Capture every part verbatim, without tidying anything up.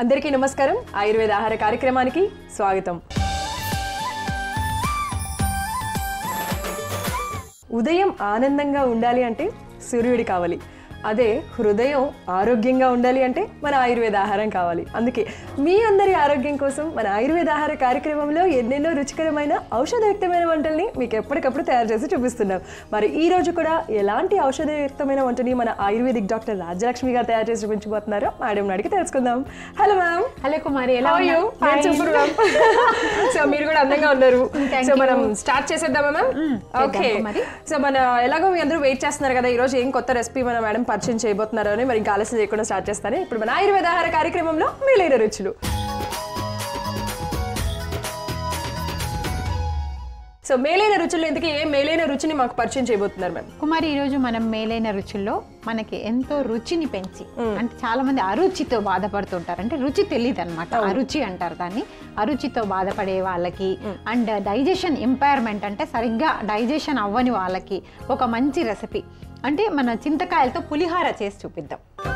అందరికీ నమస్కారం. ఆయుర్వేద ఆహార కార్యక్రమానికి స్వాగతం. ఉదయం ఆనందంగా ఉండాలి అంటే సూర్యుడి కావాలి. అదే హృదయం ఆరోగ్యంగా ఉండాలి అంటే మన ఆయుర్వేద ఆహారం కావాలి. అందుకే మీ అందరి ఆరోగ్యం కోసం మన ఆయుర్వేద ఆహార కార్యక్రమంలో ఎన్నెన్నో రుచికరమైన ఔషధయుక్తమైన వంటల్ని మీకు ఎప్పటికప్పుడు తయారు చేసి చూపిస్తున్నాం. మరి ఈ రోజు కూడా ఎలాంటి ఔషధయుక్తమైన వంటని మన ఆయుర్వేదిక్ డాక్టర్ రాజ్యలక్ష్మి గారు తయారు చేసి చూపించబోతున్నారో మేడం అడిగి తెలుసుకుందాం. Hello ma'am. హలో కుమారి, ఎలా ఉన్నారు? సో మీరు కూడా అందంగా ఉన్నారు. సో మనం స్టార్ట్ చేసేద్దామా మ్యామ్? ఓకే. సో మన ఎలాగో మీ అందరూ వెయిట్ చేస్తున్నారు కదా, ఈ రోజు ఏం కొత్త రెసిపీ మన మేడం పరిచయం చేయబోతున్నారు అని. మరి ఇంకా ఆలస్యం చేయకుండా స్టార్ట్ చేస్తాను. ఇప్పుడు మన ఆయుర్వేద ఆహార కార్యక్రమంలో మేలైన రుచులు. సో మేలైన రుచులు ఎందుకు, ఏ మేలైన రుచిని మాకు పరిచయం చేయబోతున్నారు మ్యామ్? కుమారి, ఈ రోజు మనం మేలైన రుచుల్లో మనకి ఎంతో రుచిని పెంచి, అంటే చాలా మంది అరుచితో బాధపడుతుంటారు, అంటే రుచి తెలియదు అనమాట, అరుచి అంటారు దాన్ని. అరుచితో బాధపడే వాళ్ళకి అండ్ డైజెషన్ ఇంపైర్మెంట్ అంటే సరిగ్గా డైజెషన్ అవ్వని వాళ్ళకి ఒక మంచి రెసిపీ అంటే మన చింతకాయలతో పులిహార చేసి చూపిద్దాం.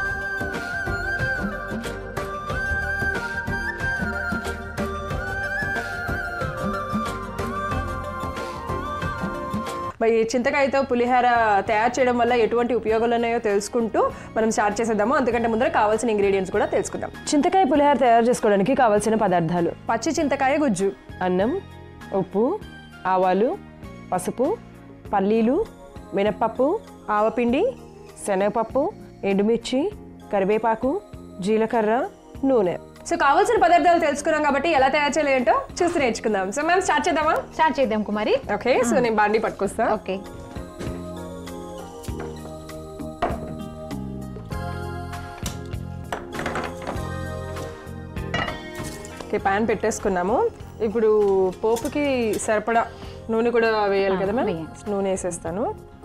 మరి చింతకాయతో పులిహార తయారు చేయడం వల్ల ఎటువంటి ఉపయోగాలు ఉన్నాయో తెలుసుకుంటూ మనం స్టార్ట్ చేసేద్దాము. అంతకంటే ముందర కావాల్సిన ఇంగ్రీడియంట్స్ కూడా తెలుసుకుందాం. చింతకాయ పులిహార తయారు చేసుకోవడానికి కావాల్సిన పదార్థాలు: పచ్చి చింతకాయ గుజ్జు, అన్నం, ఉప్పు, ఆవాలు, పసుపు, పల్లీలు, మినప్పప్పు, ఆవపిండి, శనగపప్పు, ఎండుమిర్చి, కరివేపాకు, జీలకర్ర, నూనె. సో కావాల్సిన పదార్థాలు తెలుసుకున్నాం కాబట్టి ఎలా తయారు చేయాలి ఏంటో చూసి నేర్చుకుందాం. సో మేము స్టార్ట్ చేద్దామా? స్టార్ట్ చేద్దాం కుమారి. ఓకే. సో నేను బాండి పట్టుకొస్తా. ఓకే. ఓకే, ప్యాన్ పెట్టేసుకున్నాము. ఇప్పుడు పోపుకి సరిపడా నూనె కూడా వేయాలి కదా మ్యామ్? నూనె వేసేస్తాను.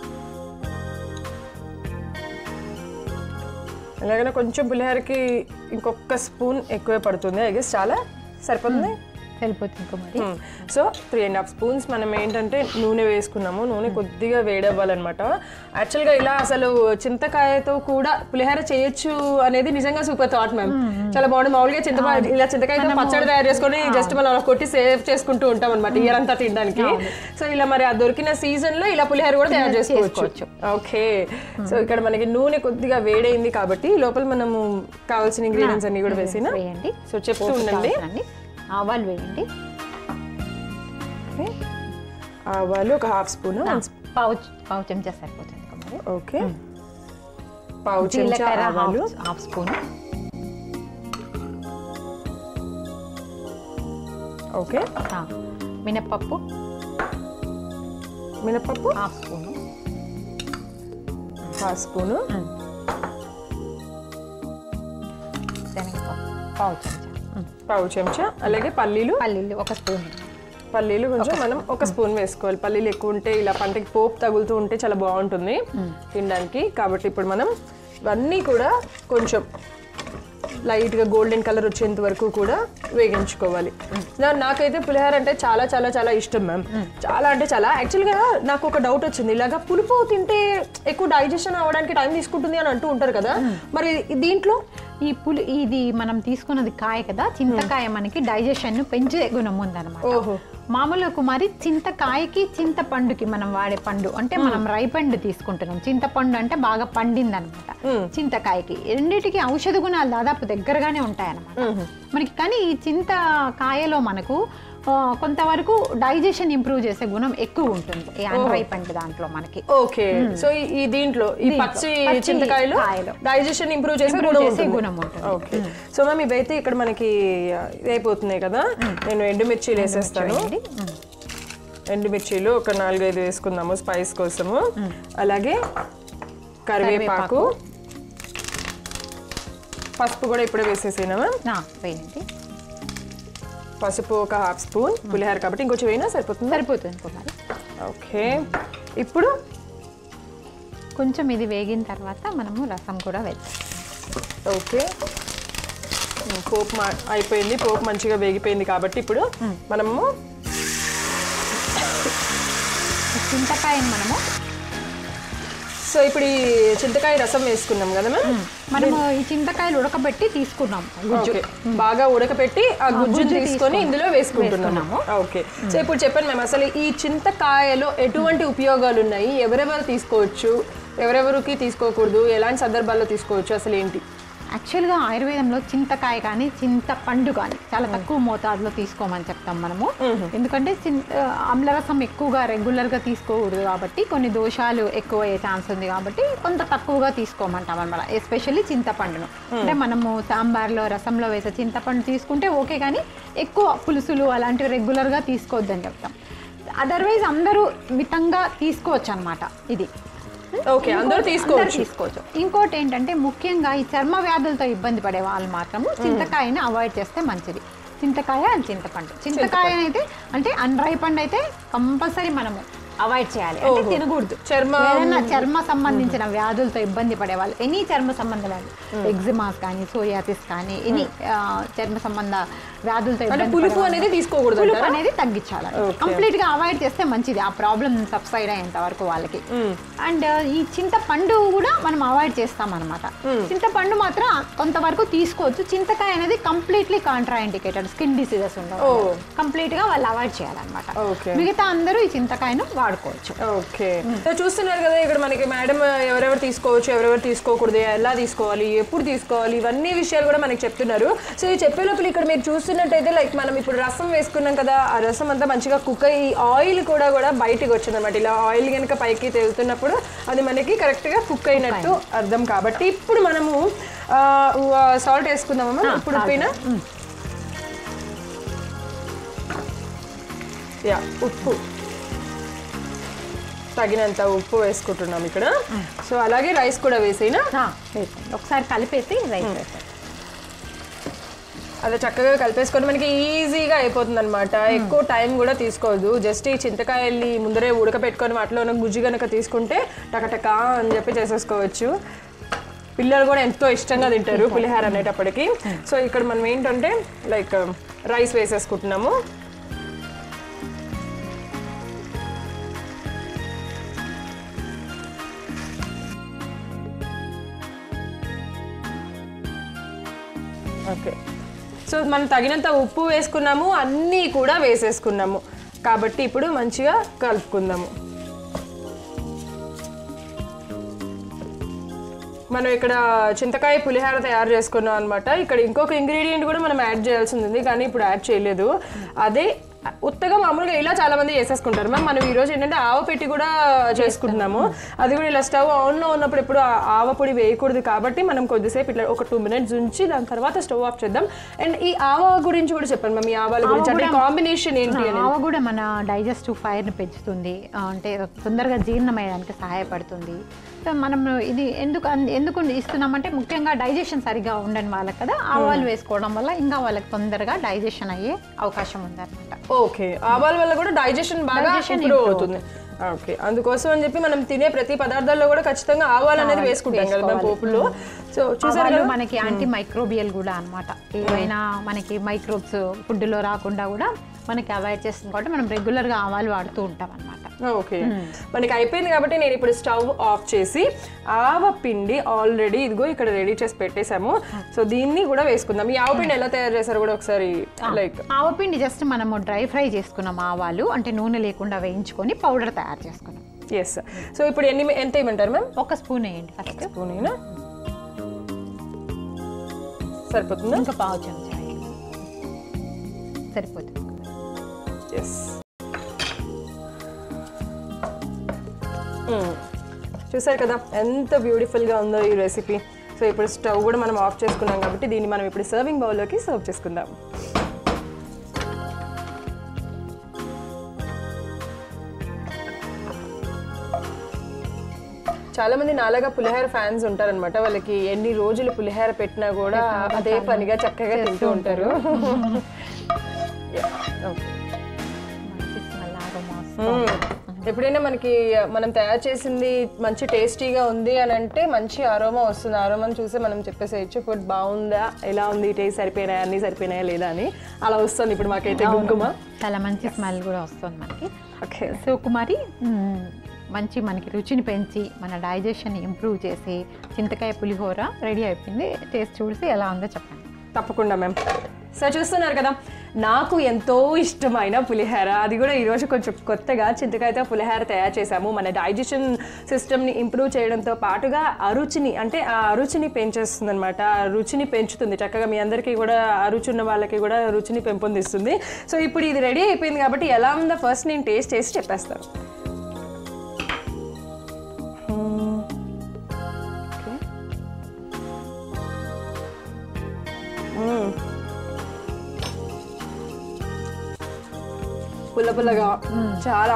అలాగనే కొంచెం పులిహోరకి ఇంకొక స్పూన్ ఎక్కువే పడుతుంది. ఐ గెస్ చాలా సరిపోతుంది. సరిపోతుంది Kumari. So three and half spoons మనం ఏంటంటే నూనె వేసుకున్నాము. నూనె కొద్దిగా వేడవ్వాలన్నమాట. యాక్చువల్గా ఇలా అసలు చింతకాయతో కూడా పులిహోర చేయొచ్చు అనేది నిజంగా సూపర్ థాట్ మ్యామ్. చాలా బాగుంది. మామూలుగా చింతకాయ ఇలా చింతకాయతో పచ్చడి తయారు చేసుకొని జస్ట్ మనం కొట్టి సేవ్ చేసుకుంటూ ఉంటాం అనమాట ఇయర్ అంతా తినడానికి. సో ఇలా మరి ఆ దొరికిన సీజన్ లో ఇలా పులిహోర కూడా తయారు చేసుకోవచ్చు. ఓకే. సో ఇక్కడ మనకి నూనె కొద్దిగా వేడైంది కాబట్టి లోపల మనము కావాల్సిన ఇంగ్రీడియంట్స్ అన్ని కూడా వేసిన సో చెప్తూ ఉండండి. ఆవాలు వేయండి. ఆవాలు ఒక హాఫ్ స్పూన్, పావు పావు చెంచా సరిపోతుంది కుమారి. ఓకే. పావు చెంచా ఆవాలు, హాఫ్ స్పూన్. ఓకే. మినప్పప్పు మినప్పప్పు హాఫ్ స్పూన్, హాఫ్ స్పూను. శనగపప్పు పావు చెంచా పావు చెంచా. అలాగే పల్లీలు పల్లీలు ఒక స్పూన్. పల్లీలు కొంచెం మనం ఒక స్పూన్ వేసుకోవాలి. పల్లీలు ఎక్కువ ఉంటే ఇలా పంటకి పోపు తగులుతూ ఉంటే చాలా బాగుంటుంది తినడానికి. కాబట్టి ఇప్పుడు మనం ఇవన్నీ కూడా కొంచెం లైట్గా గోల్డెన్ కలర్ వచ్చేంత వరకు కూడా వేగించుకోవాలి. నాకైతే పులిహోర అంటే చాలా చాలా చాలా ఇష్టం మ్యామ్. చాలా అంటే చాలా. యాక్చువల్గా నాకు ఒక డౌట్ వచ్చింది, ఇలాగా పులుపు తింటే ఎక్కువ డైజెషన్ అవ్వడానికి టైం తీసుకుంటుంది అని అంటూ ఉంటారు కదా, మరి దీంట్లో ఈ పులి ఇది మనం తీసుకున్నది కాయ కదా, చింతకాయ మనకి డైజెషన్ ను పెంచే గుణం ఉందన్నమాట. మామూలుగా కుమారి చింతకాయకి చింతపండుకి మనం వాడే పండు అంటే మనం రైపండు తీసుకుంటున్నాం. చింతపండు అంటే బాగా పండింది అనమాట. చింతకాయకి రెండింటికి ఔషధ గుణాలు దాదాపు దగ్గరగానే ఉంటాయి అన్నమాట మనకి. కానీ ఈ చింతకాయలో మనకు కొంతవరకు డైజెషన్ ఇంప్రూవ్ చేసే గుణం ఎక్కువ ఉంటుంది ఈ అన్రైపండ్ దాంట్లో మనకి. ఓకే. సో ఈ దీంట్లో ఈ పచ్చి చింతకాయలో డైజెషన్ ఇంప్రూవ్ చేసే గుణం ఉంటుంది. ఓకే. సో మ్యామ్ ఇవైతే ఇక్కడ మనకి అయిపోతున్నాయి కదా, నేను ఎండుమిర్చీలు వేసేస్తాను. ఎండుమిర్చీలు ఒక నాలుగైదు వేసుకుందాము స్పైస్ కోసము. అలాగే కరివేపాకు, పసుపు కూడా ఇప్పుడే వేసేసేనా మ్యామ్? వేయండి. పసుపు ఒక హాఫ్ స్పూన్, పులిహోర కాబట్టి ఇంకొంచెం వేయినా సరిపోతుంది. సరిపోతుంది కుమారి. ఓకే. ఇప్పుడు కొంచెం ఇది వేగిన తర్వాత మనము రసం కూడా వేద్దాం. ఓకే. పోపు అయిపోయింది, పోపు మంచిగా వేగిపోయింది కాబట్టి ఇప్పుడు మనము చింతకాయని మనము సో ఇప్పుడు ఈ చింతకాయ రసం వేసుకున్నాం కదా మ్యామ్, మనము ఈ చింతకాయలు ఉడకబెట్టి తీసుకున్నాం గుజ్జు, బాగా ఉడకపెట్టి ఆ గుజ్జుని తీసుకొని ఇందులో వేసుకుంటున్నాము. ఓకే, సో ఇప్పుడు చెప్పండి మ్యామ్, అసలు ఈ చింతకాయలో ఎటువంటి ఉపయోగాలు ఉన్నాయి, ఎవరెవరు తీసుకోవచ్చు, ఎవరెవరికి తీసుకోకూడదు, ఎలాంటి సందర్భాల్లో తీసుకోవచ్చు, అసలు ఏంటి? యాక్చువల్గా ఆయుర్వేదంలో చింతకాయ కానీ చింతపండు కానీ చాలా తక్కువ మోతాదులో తీసుకోమని చెప్తాం మనము. ఎందుకంటే ఆమ్లరసం ఎక్కువగా రెగ్యులర్గా తీసుకోకూడదు కాబట్టి కొన్ని దోషాలు ఎక్కువ అయ్యే ఛాన్స్ ఉంది కాబట్టి కొంత తక్కువగా తీసుకోమంటాం అనమాట. ఎస్పెషల్లీ చింతపండును అంటే మనము సాంబార్లో రసంలో వేసే చింతపండు తీసుకుంటే ఓకే, కానీ ఎక్కువ పులుసులు అలాంటివి రెగ్యులర్గా తీసుకోవద్దని చెప్తాం. అదర్వైజ్ అందరూ మితంగా తీసుకోవచ్చు అనమాట. ఇది ఓకే, అందరూ తీసుకోవచ్చు తీసుకోవచ్చు ఇంకోటి ఏంటంటే ముఖ్యంగా ఈ చర్మ వ్యాధులతో ఇబ్బంది పడే వాళ్ళు మాత్రము చింతకాయని అవాయిడ్ చేస్తే మంచిది. చింతకాయ అండ్ చింతపండు. చింతకాయ అయితే అంటే అన్రైపండు అయితే కంపల్సరీ మనము అవాయిడ్ చేయాలి, అంటే తినకూడదు. చర్మ ఏదైనా చర్మ సంబంధించిన వ్యాధులతో ఇబ్బంది పడే వాళ్ళు, ఎనీ చర్మ సంబంధ వ్యాధులు, ఎగ్జిమాస్ కానీ సోరియాసిస్ కానీ ఎనీ చర్మ సంబంధ వ్యాధులతో పులుపు అనేది తీసుకోకూడదు, పులుపు అనేది తగ్గించాలి, కంప్లీట్ గా అవాయిడ్ చేస్తే మంచిది ఆ ప్రాబ్లం సబ్సైడ్ అయ్యేంత వరకు వాళ్ళకి. అండ్ ఈ చింతపండు కూడా మనం అవాయిడ్ చేస్తాం అనమాట. చింతపండు మాత్రం కొంతవరకు తీసుకోవచ్చు. చింతకాయ అనేది completely contraindicated, skin diseases ఉండవు, కంప్లీట్ గా వాళ్ళు అవాయిడ్ చేయాలన్నమాట. మిగతా అందరూ ఈ చింతకాయను వాడుకోవచ్చు. ఓకే, చూస్తున్నారు కదా ఇక్కడ మనకి మేడం ఎవరెవరు తీసుకోవచ్చు, ఎవరెవరు తీసుకోకూడదు, ఎలా తీసుకోవాలి, ఎప్పుడు తీసుకోవాలి, ఇవన్నీ విషయాలు కూడా మనకి చెప్తున్నారు. సో ఈ చెప్పే లోపల ఇక్కడ మీరు చూస్తున్నట్టయితే లైక్ మనం ఇప్పుడు రసం వేసుకున్నాం కదా, ఆ రసం అంతా మంచిగా కుక్ అయ్యి ఆయిల్ కూడా కూడా బయటికి వచ్చింది అనమాట. ఇలా ఆయిల్ కనుక పైకి తేలుతున్నప్పుడు అది మనకి కరెక్ట్ గా కుక్ అయినట్టు అర్థం. కాబట్టి ఇప్పుడు మనము సాల్ట్ వేసుకుందామమ్మా. ఇప్పుడు ఉప్పిన యా ఉప్పు తగినంత ఉప్పు వేసుకుంటున్నాం ఇక్కడ. సో అలాగే రైస్ కూడా వేసేనా, ఒకసారి కలిపేసి రైస్ వేసాం. అదే చక్కగా కలిపేసుకొని మనకి ఈజీగా అయిపోతుంది అనమాట. ఎక్కువ టైం కూడా తీసుకోవద్దు. జస్ట్ ఈ చింతకాయల్ని ముందరే ఉడకపెట్టుకొని వాటిలో గుజ్జు కనుక తీసుకుంటే టకటకా అని చెప్పి చేసేసుకోవచ్చు. పిల్లలు కూడా ఎంతో ఇష్టంగా తింటారు పులిహోర అనేటప్పటికి. సో ఇక్కడ మనం ఏంటంటే లైక్ రైస్ వేసేసుకుంటున్నాము. ఓకే, సో మనం తగినంత ఉప్పు వేసుకున్నాము, అన్నీ కూడా వేసేసుకున్నాము కాబట్టి ఇప్పుడు మంచిగా కలుపుకుందాము. మనం ఇక్కడ చింతకాయ పులిహోర తయారు చేసుకున్నాం అనమాట. ఇక్కడ ఇంకొక ఇంగ్రీడియంట్ కూడా మనం యాడ్ చేయాల్సి ఉంది, కానీ ఇప్పుడు యాడ్ చేయలేదు. అదే ఉత్తగా మామూలుగా ఇలా చాలా మంది చేసేసుకుంటారు మ్యామ్. మనం ఈ రోజు ఏంటంటే ఆవ పెట్టి కూడా చేసుకుంటున్నాము. అది కూడా ఇలా స్టవ్ ఆన్లో ఉన్నప్పుడు ఎప్పుడు ఆవ పొడి వేయకూడదు కాబట్టి మనం కొద్దిసేపు ఇట్లా ఒక టూ మినిట్స్ ఉంచి దాని తర్వాత స్టవ్ ఆఫ్ చేద్దాం. అండ్ ఈ ఆవ గురించి కూడా చెప్పండి మ్యామ్, ఈ ఆవాల గురించి అంటే కాంబినేషన్ ఏంటి? ఆవ కూడా మన డైజెస్టివ్ ఫైర్ని పెంచుతుంది, అంటే తొందరగా జీర్ణమయ్యడానికి సహాయపడుతుంది. మనం ఇది ఎందుకు ఎందుకు ఇస్తున్నామంటే ముఖ్యంగా డైజెషన్ సరిగా ఉండని వాళ్ళకి కదా ఆవాలు వేసుకోవడం వల్ల ఇంకా వాళ్ళకి తొందరగా డైజెషన్ అయ్యే అవకాశం ఉందన్నమాట. ఓకే, ఆవాల వల్ల కూడా డైజెషన్ బాగా ఇంప్రూవ్ అవుతుంది. ఓకే, అందుకోసం అని చెప్పి మనం తినే ప్రతి పదార్థాల్లో కూడా ఖచ్చితంగా ఆవాలు అనేది వేసుకుంటాం కదా మేము పోపుల్లో. సో చూసారు మనకి యాంటీ మైక్రోబియల్ కూడా అనమాట. ఏవైనా మనకి మైక్రోబ్స్ ఫుడ్లో రాకుండా కూడా మనకి అవాయిడ్ చేస్తుంది కాబట్టి మనం రెగ్యులర్గా ఆవాలు వాడుతూ ఉంటాం అనమాట. ఓకే, మనకి అయిపోయింది కాబట్టి నేను ఇప్పుడు స్టవ్ ఆఫ్ చేసి ఆవ పిండి ఆల్రెడీ ఇదిగో ఇక్కడ రెడీ చేసి పెట్టేసాము. సో దీన్ని కూడా వేసుకుందాం. ఈ ఆవ పిండి ఎలా తయారు చేశారు కూడా ఒకసారి లైక్ ఆవ పిండి జస్ట్ మనము డ్రై ఫ్రై చేసుకున్నాం ఆవాలు, అంటే నూనె లేకుండా వేయించుకొని పౌడర్ తయారు చేసుకున్నాం. ఎస్, సో ఇప్పుడు ఎన్ని ఎంత వేయమంటారు మ్యామ్? ఒక స్పూన్ వేయండి ఫస్ట్. స్పూన్ అయినా సరిపోతుందా? ఇంకా పావు చెంచా సరిపోతుంది. ఎస్, చూసారు కదా ఎంత బ్యూటిఫుల్గా ఉందో ఈ రెసిపీ. సో ఇప్పుడు స్టవ్ కూడా మనం ఆఫ్ చేసుకున్నాం కాబట్టి దీన్ని మనం ఇప్పుడు సర్వింగ్ బౌల్లోకి సర్వ్ చేసుకుందాం. చాలా మంది నాలాగా పులిహోర ఫ్యాన్స్ ఉంటారనమాట. వాళ్ళకి ఎన్ని రోజులు పులిహోర పెట్టినా కూడా అదే పనిగా చక్కగా తింటూ ఉంటారు. ఎప్పుడైనా మనకి మనం తయారు చేసింది మంచి టేస్టీగా ఉంది అని అంటే మంచి అరోమా వస్తుంది. అరోమాని చూసి మనం చెప్పేసేయచ్చు ఫుడ్ బాగుందా, ఎలా ఉంది, టేస్ట్ సరిపోయినాయా, అన్ని సరిపోయినాయా లేదా అని. అలా వస్తుంది ఇప్పుడు మాకైతే గుంకుమ. చాలా మంచి స్మెల్ కూడా వస్తుంది మనకి. ఓకే, సో కుమారి మంచి మనకి రుచిని పెంచి మన డైజెషన్ ఇంప్రూవ్ చేసి చింతకాయ పులిహోర రెడీ అయిపోయింది. టేస్ట్ చూసి ఎలా ఉందో చెప్పండి. తప్పకుండా మ్యామ్. సో చూస్తున్నారు కదా, నాకు ఎంతో ఇష్టమైన పులిహోర, అది కూడా ఈరోజు కొంచెం కొత్తగా చింతకాయతో పులిహోర తయారు చేసాము. మన డైజెషన్ సిస్టమ్ని ఇంప్రూవ్ చేయడంతో పాటుగా అరుచిని అంటే ఆ అరుచిని పెంచేస్తుంది అనమాట. ఆ రుచిని పెంచుతుంది చక్కగా. మీ అందరికీ కూడా అరుచి ఉన్న వాళ్ళకి కూడా రుచిని పెంపొందిస్తుంది. సో ఇప్పుడు ఇది రెడీ అయిపోయింది కాబట్టి ఎలా ఉందో ఫస్ట్ నేను టేస్ట్ చేసి చెప్పేస్తాను. పుల్ల పుల్లగా చాలా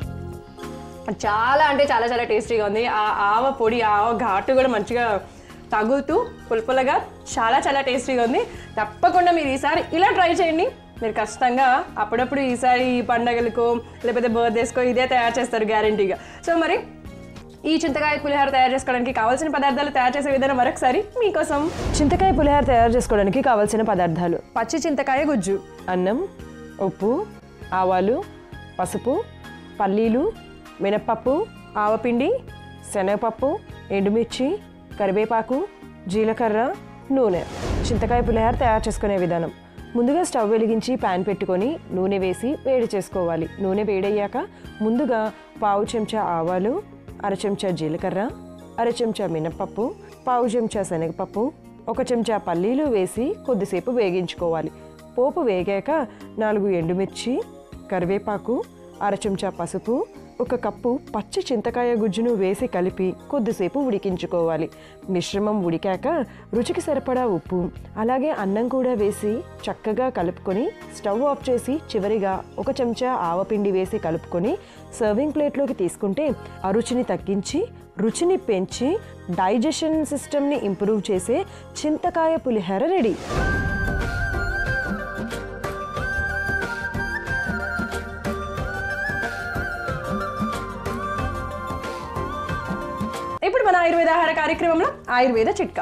చాలా అంటే చాలా చాలా టేస్టీగా ఉంది. ఆ ఆవ పొడి ఆవ ఘాటు కూడా మంచిగా తగులుతూ పులుపులగా చాలా చాలా టేస్టీగా ఉంది. తప్పకుండా మీరు ఈసారి ఇలా ట్రై చేయండి. మీరు ఖచ్చితంగా అప్పుడప్పుడు ఈసారి ఈ పండగలకు లేకపోతే బర్త్డేస్కో ఇదే తయారు చేస్తారు గ్యారంటీగా. సో మరి ఈ చింతకాయ పులిహోర తయారు చేసుకోవడానికి కావాల్సిన పదార్థాలు తయారు చేసే విధానం మరొకసారి మీకోసం. చింతకాయ పులిహోర తయారు చేసుకోవడానికి కావాల్సిన పదార్థాలు: పచ్చి చింతకాయ గుజ్జు, అన్నం, ఉప్పు, ఆవాలు, పసుపు, పల్లీలు, మినప్పప్పు, ఆవపిండి, శనగపప్పు, ఎండుమిర్చి, కరివేపాకు, జీలకర్ర, నూనె. చింతకాయ పులిహోర తయారు చేసుకునే విధానం: ముందుగా స్టవ్ వెలిగించి ప్యాన్ పెట్టుకొని నూనె వేసి వేడి చేసుకోవాలి. నూనె వేడయ్యాక ముందుగా పావు చెంచా ఆవాలు, అర చెంచా జీలకర్ర, అర చెంచా మినప్పప్పు, పావు చెంచా శనగపప్పు, ఒక చెంచా పల్లీలు వేసి కొద్దిసేపు వేగించుకోవాలి. పోపు వేగాక నాలుగు ఎండుమిర్చి, కరివేపాకు, అర చెంచా పసుపు, ఒక కప్పు పచ్చి చింతకాయ గుజ్జును వేసి కలిపి కొద్దిసేపు ఉడికించుకోవాలి. మిశ్రమం ఉడికాక రుచికి సరిపడా ఉప్పు అలాగే అన్నం కూడా వేసి చక్కగా కలుపుకొని స్టవ్ ఆఫ్ చేసి చివరిగా ఒక చెంచా ఆవపిండి వేసి కలుపుకొని సర్వింగ్ ప్లేట్లోకి తీసుకుంటే అరుచిని తగ్గించి రుచిని పెంచి డైజెషన్ సిస్టమ్ని ఇంప్రూవ్ చేసే చింతకాయ పులిహోర రెడీ. ఇప్పుడు మన ఆయుర్వేద ఆహార కార్యక్రమంలో ఆయుర్వేద చిట్కా.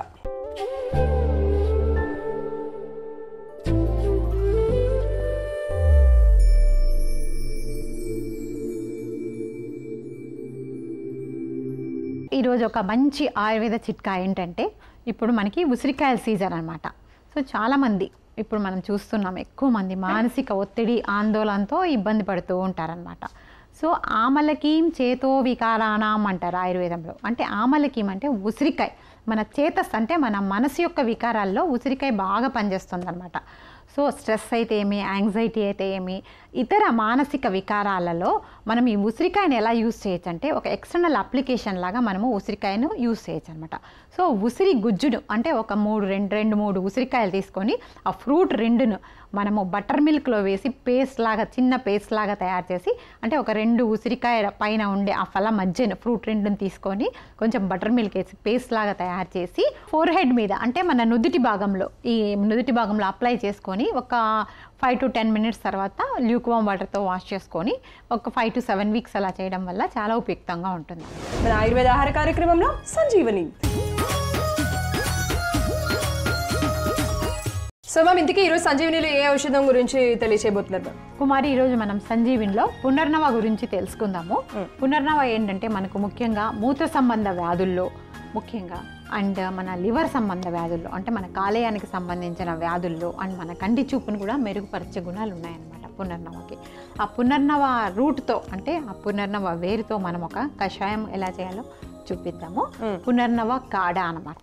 ఈరోజు ఒక మంచి ఆయుర్వేద చిట్కా ఏంటంటే, ఇప్పుడు మనకి ఉసిరికాయల సీజన్ అనమాట. సో చాలామంది ఇప్పుడు మనం చూస్తున్నాం, ఎక్కువ మంది మానసిక ఒత్తిడి ఆందోళనతో ఇబ్బంది పడుతూ ఉంటారనమాట. సో ఆమలకీం చేతో వికారాణం అంటారు ఆయుర్వేదంలో. అంటే ఆమలకీం అంటే ఉసిరికాయ, మన చేతస్ అంటే మన మనసు యొక్క వికారాల్లో ఉసిరికాయ బాగా పనిచేస్తుంది అనమాట. సో స్ట్రెస్ అయితే ఏమి, యాంగ్జైటీ అయితే ఏమి, ఇతర మానసిక వికారాలలో మనం ఈ ఉసిరికాయను ఎలా యూజ్ చేయొచ్చు అంటే ఒక ఎక్స్టర్నల్ అప్లికేషన్ లాగా మనము ఉసిరికాయను యూజ్ చేయొచ్చు అనమాట. సో ఉసిరి గుజ్జును అంటే ఒక మూడు రెండు రెండు మూడు ఉసిరికాయలు తీసుకొని ఆ ఫ్రూట్ రెండును మనము బటర్ మిల్క్లో వేసి పేస్ట్ లాగా, చిన్న పేస్ట్ లాగా తయారు చేసి, అంటే ఒక రెండు ఉసిరికాయ పైన ఉండే ఆ ఫల మధ్యను ఫ్రూట్ రెండుని తీసుకొని కొంచెం బటర్ మిల్క్ వేసి పేస్ట్ లాగా తయారు చేసి ఫోర్ హెడ్ మీద అంటే మన నుదుటి భాగంలో ఈ నుదుటి భాగంలో అప్లై చేసుకొని ఒక ఫైవ్ టు టెన్ మినిట్స్ తర్వాత ల్యూక్వామ్ వాటర్తో వాష్ చేసుకొని ఒక ఫైవ్ టు సెవెన్ వీక్స్ అలా చేయడం వల్ల చాలా ఉపయుక్తంగా ఉంటుంది. మన ఆయుర్వేద ఆహార కార్యక్రమంలో సంజీవని. సో మ్యామ్, ఇంతకీ ఈరోజు సంజీవనిలో ఏ ఔషధం గురించి తెలియచేయబోతున్నారు కుమారి? ఈరోజు మనం సంజీవినిలో పునర్నవ గురించి తెలుసుకుందాము. పునర్నవ ఏంటంటే మనకు ముఖ్యంగా మూత్ర సంబంధ వ్యాధుల్లో ముఖ్యంగా అండ్ మన లివర్ సంబంధ వ్యాధుల్లో అంటే మన కాలేయానికి సంబంధించిన వ్యాధుల్లో అండ్ మన కంటి చూపును కూడా మెరుగుపరిచే గుణాలు ఉన్నాయన్నమాట పునర్నవకి. ఆ పునర్నవ రూట్తో అంటే ఆ పునర్నవ వేరుతో మనం ఒక కషాయం ఎలా చేయాలో చూపిద్దాము. పునర్నవ కాడ అన్నమాట.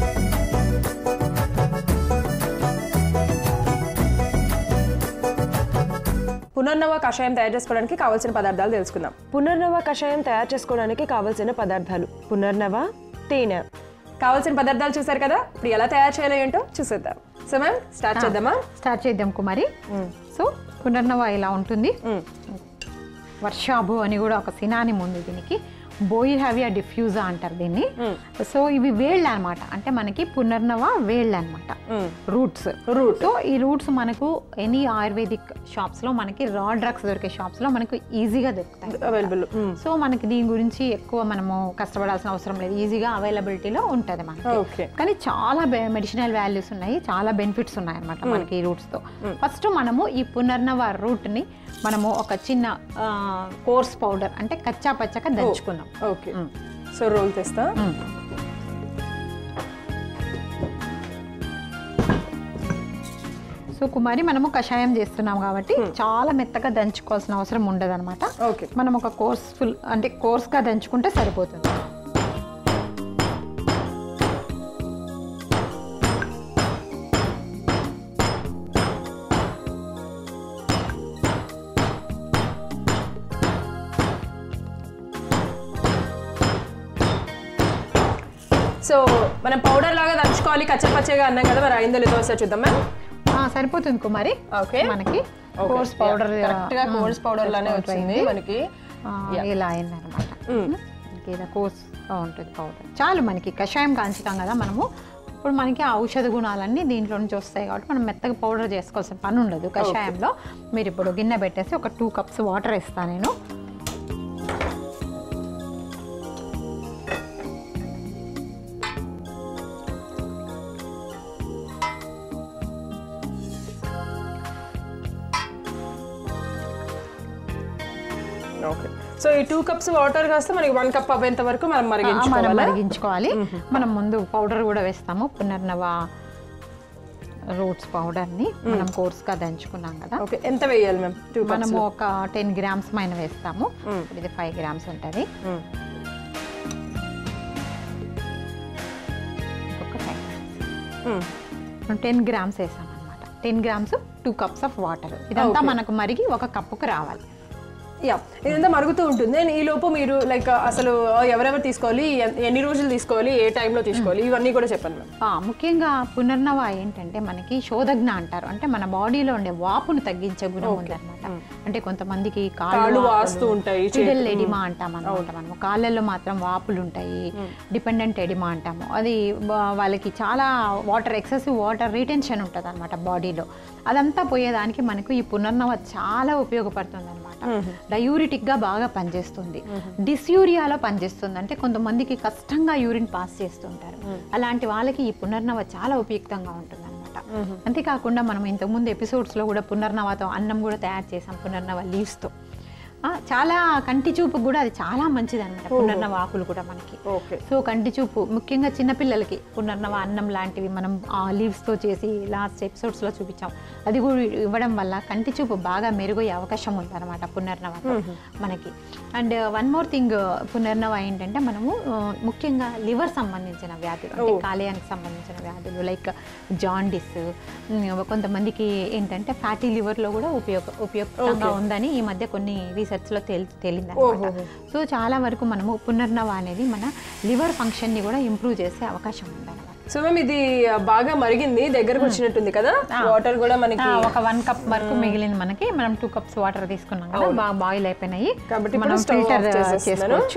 పునర్నవ కషాయం తయారు చేసుకోవడానికి కావాల్సిన పదార్థాలు తెలుసుకుందాం. పునర్నవ కషాయం తయారు చేసుకోవడానికి కావాల్సిన పదార్థాలు: పునర్నవ, తేనె. కావాల్సిన పదార్థాలు చూసారు కదా, ఇప్పుడు ఎలా తయారు చేయాలో ఏంటో చూసేద్దాం. సో మ్యామ్, స్టార్ట్ చేద్దామా? స్టార్ట్ చేద్దాం కుమారి. సో పునర్నవ ఇలా ఉంటుంది. వర్షాభు అని కూడా ఒక సినానిమ్ ఉంది దీనికి. బోయిహావియా డిఫ్యూజా అంటారు దీన్ని. సో ఇవి వేళ్ళు అనమాట, అంటే మనకి పునర్నవ వేళ్ళు అనమాట, రూట్స్. రూట్ సో ఈ రూట్స్ మనకు ఎనీ ఆయుర్వేదిక్ షాప్స్ లో మనకి రా డ్రగ్స్ దొరికే షాప్స్ లో మనకు ఈజీగా దొరుకుతాయి, అవైలబుల్. సో మనకి దీని గురించి ఎక్కువ మనము కష్టపడాల్సిన అవసరం లేదు, ఈజీగా అవైలబిలిటీలో ఉంటుంది మనకి. కానీ చాలా మెడిసినల్ వాల్యూస్ ఉన్నాయి, చాలా బెనిఫిట్స్ ఉన్నాయి అనమాట మనకి ఈ రూట్స్ తో. ఫస్ట్ మనము ఈ పునర్నవ రూట్ ని మనము ఒక చిన్న కోర్స్ పౌడర్ అంటే కచ్చా పచ్చగా దంచుకున్నాం. ఓకే, సో రోల్ తెస్తా. సో కుమారి మనము కషాయం చేస్తున్నాం కాబట్టి చాలా మెత్తగా దంచుకోవాల్సిన అవసరం ఉండదు అనమాట. ఓకే, మనం ఒక కోర్స్ ఫుల్ అంటే కోర్స్గా దంచుకుంటే సరిపోతుంది. సో మనం పౌడర్ లాగా దంచుకోవాలి కచ్చపచ్చగా అన్నాం కదా, మరి అయిందో లేదో ఒకసారి చూద్దాం మ్యామ్. సరిపోతుంది కుమారి. ఓకే, మనకి కోర్స్ పౌడర్ కరెక్ట్ గా కోర్స్ పౌడర్ లానే వచ్చింది మనకి. ఇలా అయిందనమాట. ఇలా కోర్స్గా ఉంటుంది పౌడర్. చాలు మనకి కషాయం కాంచుతాం కదా మనము, ఇప్పుడు మనకి ఔషధ గుణాలన్నీ దీంట్లో నుంచి వస్తాయి కాబట్టి మనం మెత్తగా పౌడర్ చేసుకోవాల్సిన పని ఉండదు కషాయంలో. మీరు ఇప్పుడు గిన్నె పెట్టేసి ఒక టూ కప్స్ వాటర్ వేస్తాను నేను. ఓకే, సో ఈ టూ కప్స్ వాటర్ కాస్తే మనకి వన్ కప్ అవ్వేంత వరకు మనం మరిగించుకోవాలి మరిగించుకోవాలి మనం ముందు పౌడర్ కూడా వేస్తాము. పునర్నవ రూట్స్ పౌడర్ని మనం కోర్స్గా దంచుకున్నాం కదా. ఓకే, ఎంత వేయాలి మ్యామ్? మనము ఒక టెన్ గ్రామ్స్ పైన వేస్తాము. ఇది ఫైవ్ గ్రామ్స్ ఉంటుంది. ఒక ఫైవ్ గ్రామ్స్ టెన్ గ్రామ్స్ వేసాం అనమాట. Ten grams two cups of water. ఇదంతా మనకు మరిగి ఒక కప్పుకు రావాలి. యా, ఇదంతా మరుగుతూ ఉంటుంది. ఈ లోపు మీరు లైక్ అసలు ఎవరెవరు తీసుకోవాలి, ఎన్ని రోజులు తీసుకోవాలి, ఏ టైంలో తీసుకోవాలి, ఇవన్నీ కూడా చెప్పండి మ్యామ్. ముఖ్యంగా పునర్నవ ఏంటంటే మనకి శోధజ్ఞ అంటారు, అంటే మన బాడీలో ఉండే వాపును తగ్గించే గుణం ఉందన్నమాట. అంటే కొంతమందికి కాళ్ళు వాస్తూ ఉంటాయి, చిడల్ ఎడిమా అంటాం అనమాట. మనము కాళ్ళల్లో మాత్రం వాపులు ఉంటాయి, డిపెండెంట్ ఎడిమా అంటాము. అది వాళ్ళకి చాలా వాటర్ ఎక్సెసివ్ వాటర్ రీటెన్షన్ ఉంటుంది అనమాట బాడీలో. అదంతా పోయేదానికి మనకు ఈ పునర్నవ చాలా ఉపయోగపడుతుంది అనమాట. డయూరిటిక్ గా బాగా పనిచేస్తుంది, డిస్యూరియాలో పనిచేస్తుంది. అంటే కొంతమందికి కష్టంగా యూరిన్ పాస్ చేస్తుంటారు, అలాంటి వాళ్ళకి ఈ పునర్నవ చాలా ఉపయుక్తంగా ఉంటుంది అనమాట. అంతేకాకుండా మనం ఇంతకుముందు ఎపిసోడ్స్ లో కూడా పునర్నవతో అన్నం కూడా తయారు చేసాం, పునర్నవ లీవ్స్ తో. చాలా కంటి చూపు కూడా అది చాలా మంచిది అనమాట పునర్నవ ఆకులు కూడా మనకి. సో కంటి చూపు ముఖ్యంగా చిన్నపిల్లలకి పునర్నవ అన్నం లాంటివి మనం ఆ లీవ్స్ తో చేసి లాస్ట్ ఎపిసోడ్స్ లో చూపించాం. అది కూడా ఇవ్వడం వల్ల కంటి చూపు బాగా మెరుగయ్యే అవకాశం ఉంది అనమాట పునర్నవ మనకి. అండ్ వన్ మోర్ థింగ్, పునర్నవ ఏంటంటే మనము ముఖ్యంగా లివర్ సంబంధించిన వ్యాధులు, అంటే కాలేయానికి సంబంధించిన వ్యాధులు లైక్ జాండిస్, కొంతమందికి ఏంటంటే ఫ్యాటీ లివర్ లో కూడా ఉపయోగ ఉపయోగంగా ఉందని ఈ మధ్య కొన్ని రీసెర్చ్ లో తేలింది అనమాట. సో చాలా వరకు మనము పునర్నవ అనేది మన లివర్ ఫంక్షన్ ని కూడా ఇంప్రూవ్ చేసే అవకాశం ఉంది అనమాట. సో మేము ఇది బాగా మరిగింది, దగ్గరకు వచ్చినట్టుంది కదా. వాటర్ కూడా మనకి ఒక వన్ కప్ వరకు మిగిలింది మనకి. మనం టూ కప్స్ వాటర్ తీసుకున్నాం కదా, బాగా బాయిల్ అయిపోయినాయి కాబట్టి మనం ఫిల్టర్ చేసుకోవచ్చు.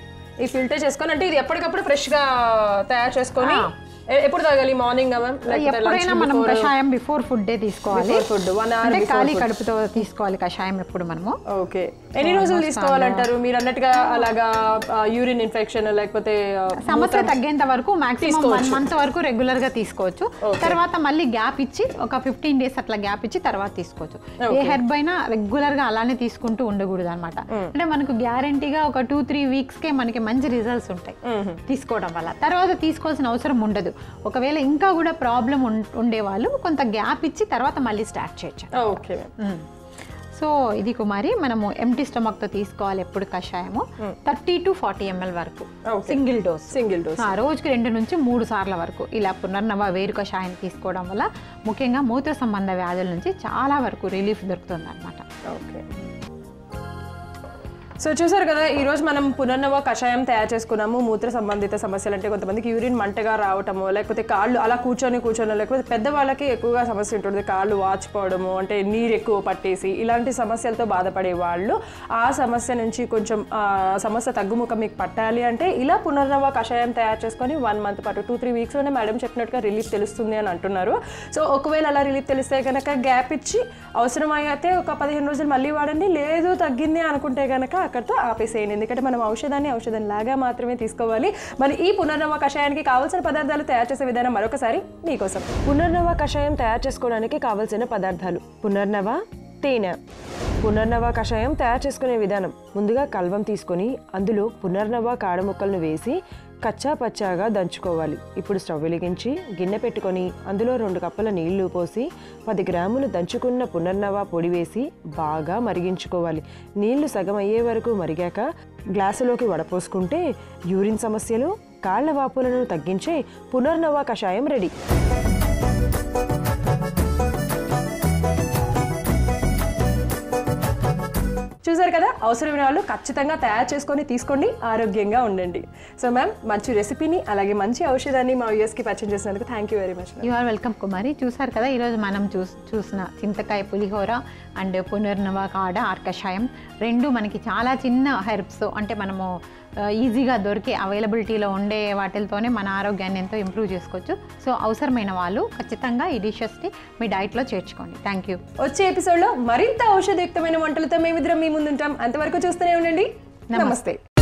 ఈ ఫిల్టర్ చేసుకొని అంటే ఇది ఎప్పటికప్పుడు ఫ్రెష్ గా తయారు చేసుకొని ఎప్పుడు తాగాలి? మార్నింగ్ ఎప్పుడైనా మనం కషాయం బిఫోర్ ఫుడ్ డే తీసుకోవాలి. ఫుడ్ వన్ అవర్ అంటే ఖాళీ కడుపుతో తీసుకోవాలి కషాయం ఎప్పుడు మనము. ఓకే, ఎన్ని రోజులు తీసుకోవాలంటారు మీరు అన్నట్టుగా? అలాగా యూరిన్ ఇన్ఫెక్షన్ లేకపోతే సమస్య తగ్గేంత వరకు మాక్సిమం వన్ మంత్ వరకు రెగ్యులర్ గా తీసుకోవచ్చు. తర్వాత మళ్ళీ గ్యాప్ ఇచ్చి ఒక ఫిఫ్టీన్ డేస్ అట్లా గ్యాప్ ఇచ్చి తర్వాత తీసుకోవచ్చు. ఏ హెర్బ్ అయినా రెగ్యులర్ గా అలానే తీసుకుంటూ ఉండకూడదు అనమాట. అంటే మనకు గ్యారంటీగా ఒక టూ త్రీ వీక్స్ కే మనకి మంచి రిజల్ట్స్ ఉంటాయి తీసుకోవడం వల్ల. తర్వాత తీసుకోవాల్సిన అవసరం ఉండదు. ఒకవేళ ఇంకా కూడా ప్రాబ్లం ఉండే వాళ్ళు కొంత గ్యాప్ ఇచ్చి తర్వాత మళ్ళీ స్టార్ట్ చేయొచ్చు. ఓకే, సో ఇది కుమారి మనము ఎంటీ స్టమక్ తో తీసుకోవాలి ఎప్పుడు కషాయము. థర్టీ టు ఫార్టీ ఎంఎల్ వరకు సింగిల్ డోస్ సింగిల్ డోస్ రోజుకి రెండు నుంచి మూడు సార్ల వరకు ఇలా పునర్నవ వేరు కషాయం తీసుకోవడం వల్ల ముఖ్యంగా మూత్ర సంబంధ వ్యాధుల నుంచి చాలా వరకు రిలీఫ్ దొరుకుతుంది అనమాట. ఓకే, సో చూసారు కదా, ఈరోజు మనం పునర్నవ కషాయం తయారు చేసుకున్నాము. మూత్ర సంబంధిత సమస్యలు అంటే కొంతమందికి యూరిన్ మంటగా రావటము, లేకపోతే కాళ్ళు అలా కూర్చొని కూర్చొని లేకపోతే పెద్దవాళ్ళకి ఎక్కువగా సమస్య ఉంటుంది, కాళ్ళు వాచిపోవడము, అంటే నీరు ఎక్కువ పట్టేసి ఇలాంటి సమస్యలతో బాధపడే వాళ్ళు ఆ సమస్య నుంచి కొంచెం సమస్య తగ్గుముఖం మీకు పట్టాలి అంటే ఇలా పునర్నవ కషాయం తయారు చేసుకొని వన్ మంత్ పాటు టూ త్రీ వీక్స్లోనే మేడం చెప్పినట్టుగా రిలీఫ్ తెలుస్తుంది అని అంటున్నారు. సో ఒకవేళ అలా రిలీఫ్ తెలిస్తే కనుక గ్యాప్ ఇచ్చి అవసరమైతే ఒక పదిహేను రోజులు మళ్ళీ వాడండి. లేదు తగ్గింది అనుకుంటే కనుక అక్కడితో ఆపేసేయండి. ఎందుకంటే మనం ఔషధాన్ని ఔషధం లాగా మాత్రమే తీసుకోవాలి. మరి ఈ పునర్నవ కషాయానికి కావాల్సిన పదార్థాలు తయారు చేసే విధానం మరొకసారి మీకోసం. పునర్నవ కషాయం తయారు చేసుకోవడానికి కావాల్సిన పదార్థాలు: పునర్నవ, తేనె, పునర్నవ కషాయం తయారు చేసుకునే విధానం. ముందుగా కల్వం తీసుకొని అందులో పునర్నవ కాడ ముక్కలను వేసి కచ్చా పచ్చాగా దంచుకోవాలి. ఇప్పుడు స్టవ్ వెలిగించి గిన్నె పెట్టుకొని అందులో రెండు కప్పుల నీళ్లు పోసి పది గ్రాములు దంచుకున్న పునర్నవ పొడి వేసి బాగా మరిగించుకోవాలి. నీళ్లు సగం అయ్యే వరకు మరిగాక గ్లాసులోకి వడపోసుకుంటే యూరిన్ సమస్యలు, కాళ్ల వాపులను తగ్గించే పునర్నవ కషాయం రెడీ. చూసారు కదా, అవసరమైన వాళ్ళు ఖచ్చితంగా తయారు చేసుకొని తీసుకోండి, ఆరోగ్యంగా ఉండండి. సో మ్యామ్, మంచి రెసిపీని అలాగే మంచి ఔషధాన్ని మా వ్యూయర్స్కి పరిచయం చేసినందుకు thank you very much. You are welcome Kumari. చూసారు కదా, ఈరోజు మనం చూ చూసిన చింతకాయ పులిహోర అండ్ పునర్నవ కాడ ఆర్ కషాయం రెండు మనకి చాలా చిన్న హెర్బ్స్, అంటే మనము ఈజీగా దొరికే అవైలబిలిటీలో ఉండే వాటితోనే మన ఆరోగ్యాన్ని ఎంతో ఇంప్రూవ్ చేసుకోవచ్చు. సో అవసరమైన వాళ్ళు ఖచ్చితంగా ఈ డిషెస్ని మీ డైట్లో చేర్చుకోండి. Thank you. వచ్చే ఎపిసోడ్లో మరింత ఔషధయుక్తమైన వంటలతో మేమిద్దరం మీ ముందుంటాం. అంతవరకు చూస్తూనే ఉండండి. నమస్తే.